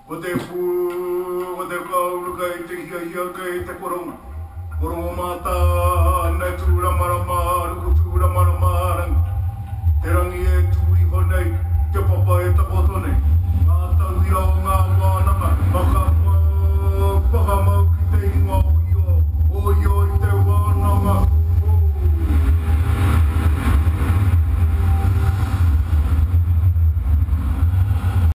o te pu, o te kauru kai te hia hia kai te koronga. Korongo mata, nei tūra marama,